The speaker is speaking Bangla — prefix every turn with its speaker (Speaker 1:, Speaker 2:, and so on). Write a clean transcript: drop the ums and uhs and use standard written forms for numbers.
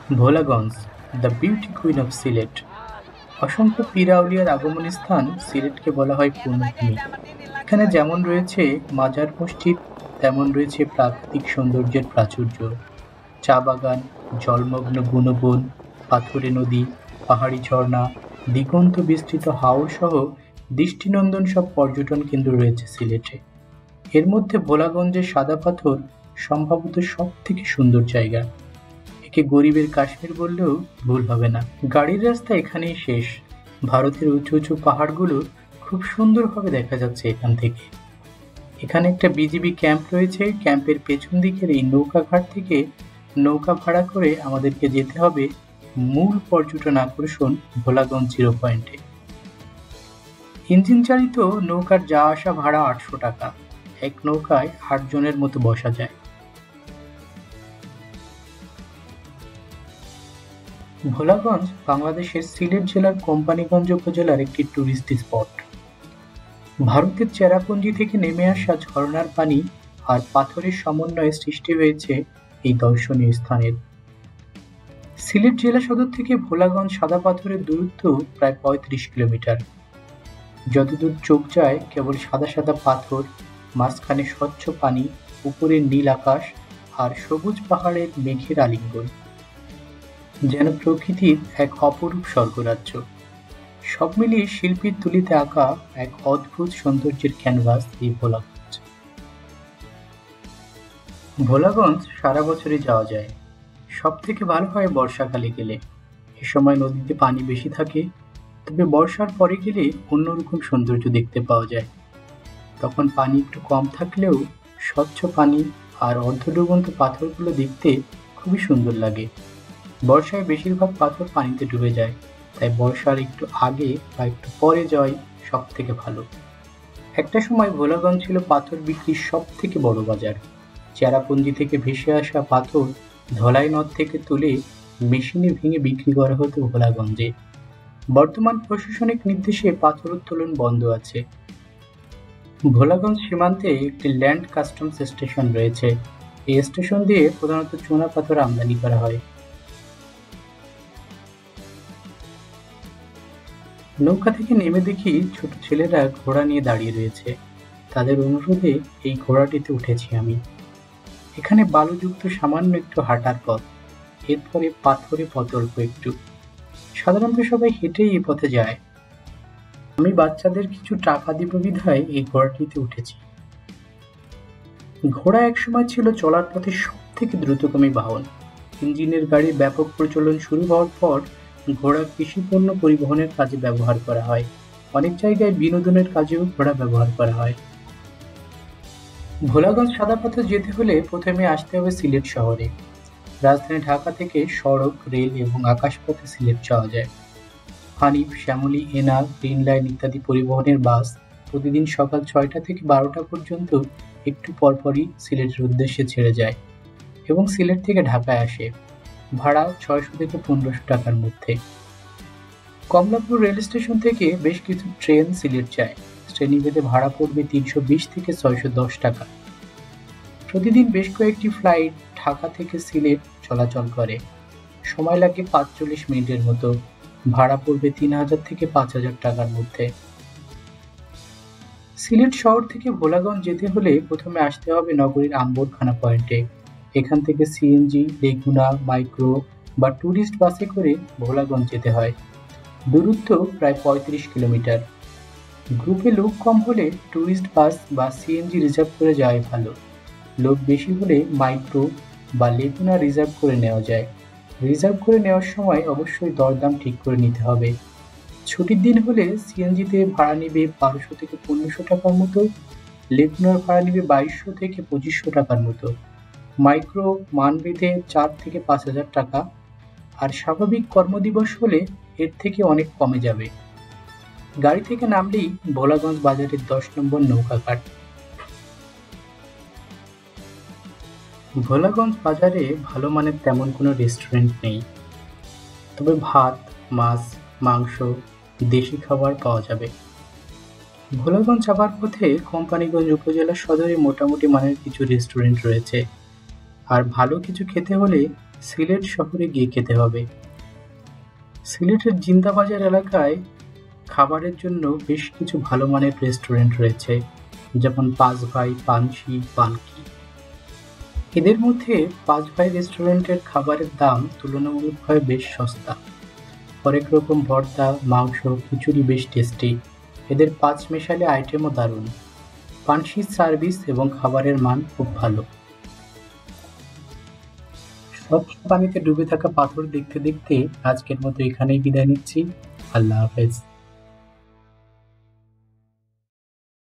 Speaker 1: Bholaganj, the beauty queen of Sylhet. অসংখ্য পীর আউলিয়ার আগমনী স্থান সিলেটকে বলা হয় পূর্ণভূমি। এখানে যেমন রয়েছে মাজার মসজিদ, তেমন রয়েছে প্রাকৃতিক সৌন্দর্যের প্রাচুর্য। চা বাগান, জলমগ্ন বুনো বন, পাথুরে নদী, পাহাড়ি ঝর্ণা, দিগন্ত বিস্তৃত হাওর সহ দৃষ্টিনন্দন সব পর্যটন কেন্দ্র রয়েছে সিলেটে। এর মধ্যে ভোলাগঞ্জের সাদা পাথর সম্ভবত সব থেকে সুন্দর জায়গা। একে গরিবের কাশ্মীর বললেও ভুল হবে না। গাড়ির রাস্তা এখানেই শেষ। ভারতের উঁচু উঁচু পাহাড়গুলো খুব সুন্দরভাবে দেখা যাচ্ছে এখান থেকে। এখানে একটা বিজিবি ক্যাম্প রয়েছে। ক্যাম্পের পেছন দিকের এই নৌকা ঘাট থেকে নৌকা ভাড়া করে আমাদেরকে যেতে হবে মূল পর্যটন আকর্ষণ ভোলাগঞ্জ জিরো পয়েন্টে। ইঞ্জিন চালিত নৌকার যা আসা ভাড়া ৮০০ টাকা। এক নৌকায় ৮ জনের মতো বসা যায়। ভোলাগঞ্জ বাংলাদেশের সিলেট জেলার কোম্পানীগঞ্জ উপজেলার একটি টুরিস্ট স্পট। ভারতের চেরাপুঞ্জি থেকে নেমে আসা ঝর্ণার পানি আর পাথরের সমন্বয়ে সৃষ্টি হয়েছে এই দর্শনীয় স্থানের। সিলেট জেলা সদর থেকে ভোলাগঞ্জ সাদা পাথরের দূরত্ব প্রায় ৩৫ কিলোমিটার। যতদূর চোখ যায় কেবল সাদা সাদা পাথর, মাঝখানে স্বচ্ছ পানি, উপরে নীল আকাশ আর সবুজ পাহাড়ের মেঘের আলিঙ্গন। যেন প্রকৃতির এক অপরূপ স্বর্গরাজ্য। সব মিলিয়ে শিল্পীর তুলিতে আঁকা এক অদ্ভুত সৌন্দর্যের ক্যানভাস এই ভোলাগঞ্জ। ভোলাগঞ্জ সারা বছরই যাওয়া যায়। সব থেকে ভালো হয় বর্ষাকালে গেলে। এ সময় নদীতে পানি বেশি থাকে, তবে বর্ষার পরে গেলে অন্যরকম সৌন্দর্য দেখতে পাওয়া যায়। তখন পানি একটু কম থাকলেও স্বচ্ছ পানি আর অর্ধডুবন্ত পাথরগুলো দেখতে খুবই সুন্দর লাগে। বর্ষায় বেশিরভাগ পাথর পানিতে ডুবে যায়, তাই বর্ষার একটু আগে বা একটু পরে যাওয়াই সব থেকে ভালো। একটা সময় ভোলাগঞ্জ ছিল পাথর বিক্রির সব থেকে বড় বাজার। চেরাপুঞ্জি থেকে ভেসে আসা পাথর ধলাই নদ থেকে তুলে মেশিনে ভেঙে বিক্রি করা হতো ভোলাগঞ্জে। বর্তমান প্রশাসনিক নির্দেশে পাথর উত্তোলন বন্ধ আছে। ভোলাগঞ্জ সীমান্তে একটি ল্যান্ড কাস্টমস স্টেশন রয়েছে। এই স্টেশন দিয়ে প্রধানত চুনা পাথর আমদানি করা হয়। নৌকা থেকে নেমে দেখি ছোট ছেলেরা ঘোড়া নিয়ে দাঁড়িয়ে রয়েছে। তাদের অনুরোধে এই ঘোড়াটিতে উঠেছি আমি। এখানে বালুযুক্ত সামান্য একটু হাঁটার পথ, এরপরে পাথরে পথ অল্প একটু। সাধারণত সবাই হেঁটেই এই পথে যায়। আমি বাচ্চাদের কিছু টাকা দিব বিধায় এই ঘোড়াটিতে উঠেছি। ঘোড়া একসময় ছিল চলার পথে সব থেকে দ্রুতগামী বাহন। ইঞ্জিনের গাড়ির ব্যাপক প্রচলন শুরু হওয়ার পর ঘোড়া কৃষিপণ্য পরিবহনের কাজে ব্যবহার করা হয়। অনেক জায়গায় বিনোদনের কাজেও ঘোড়া ব্যবহার করা হয়। ভোলাগঞ্জ সাদা পাথর যেতে হলে প্রথমে আসতে হবে সিলেট শহরে। রাজধানী ঢাকা থেকে সড়ক, রেল এবং আকাশপথে সিলেট যাওয়া যায়। হানিফ, শ্যামলী, এনা, গ্রিন লাইন ইত্যাদি পরিবহনের বাস প্রতিদিন সকাল ৬টা থেকে ১২টা পর্যন্ত একটু পরপরই সিলেটের উদ্দেশ্যে ছেড়ে যায় এবং সিলেট থেকে ঢাকায় আসে। ভাড়া ৬০০ থেকে ১৫০০ টাকার মধ্যে। কমলাপুর রেল স্টেশন থেকে বেশ কিছু ট্রেন সিলেট যায়। শ্রেণীভেদে ভাড়া পড়বে ৩২০ থেকে ৬১০ টাকা। প্রতিদিন বেশ কয়েকটি ফ্লাইট ঢাকা থেকে সিলেট চলাচল করে। সময় লাগে ৪৫ মিনিটের মতো। ভাড়া পড়বে ৩০০০ থেকে ৫০০০ টাকার মধ্যে। সিলেট শহর থেকে ভোলাগঞ্জ যেতে হলে প্রথমে আসতে হবে নগরীর আম্বরখানা পয়েন্টে। এখান থেকে সিএনজি, লেগুনা, মাইক্রো বা ট্যুরিস্ট বাসে করে ভোলাগঞ্জ যেতে হয়। দূরত্ব প্রায় ৩৫ কিলোমিটার। গ্রুপে লোক কম হলে ট্যুরিস্ট বাস বা সিএনজি রিজার্ভ করে যাওয়াই ভালো। লোক বেশি হলে মাইক্রো বা লেগুনা রিজার্ভ করে নেওয়া যায়। রিজার্ভ করে নেওয়ার সময় অবশ্যই দরদাম ঠিক করে নিতে হবে। ছুটির দিন হলে সিএনজিতে ভাড়া নেবে ১২০০ থেকে ১৫০০ টাকার মতো, লেগুনার ভাড়া নেবে ২২০০ থেকে ২৫০০ টাকার মতো, মাইক্রো মানভেদে ৪ থেকে ৫০০০ টাকা, আর স্বাভাবিক কর্মদিবস হলে এর থেকে অনেক কমে যাবে। গাড়ি থেকে নামলেই ভোলাগঞ্জ বাজারের ১০ নম্বর নৌকাঘাট। ভোলাগঞ্জ বাজারে ভালো মানের তেমন কোনো রেস্টুরেন্ট নেই, তবে ভাত, মাছ, মাংস, দেশি খাবার পাওয়া যাবে। ভোলাগঞ্জ যাবার পথে কোম্পানীগঞ্জ উপজেলা সদরে মোটামুটি মানের কিছু রেস্টুরেন্ট রয়েছে। আর ভালো কিছু খেতে হলে সিলেট শহরে গিয়ে খেতে হবে। সিলেটের জিন্দাবাজার এলাকায় খাবারের জন্য বেশ কিছু ভালো মানের রেস্টুরেন্ট রয়েছে, যেমন পাঁচ ভাই, পানসি, পালকি। এদের মধ্যে পাঁচ ভাই রেস্টুরেন্টের খাবারের দাম তুলনামূলকভাবে বেশ সস্তা। হরেক রকম ভর্তা, মাংস, খিচুড়ি বেশ টেস্টি। এদের পাঁচ মেশালে আইটেমও দারুণ। পানসির সার্ভিস এবং খাবারের মান খুব ভালো। স্বচ্ছ পানিতে ডুবে থাকা পাথর দেখতে দেখতে আজকের মতো এখানেই বিদায় নিচ্ছি। আল্লাহ হাফেজ।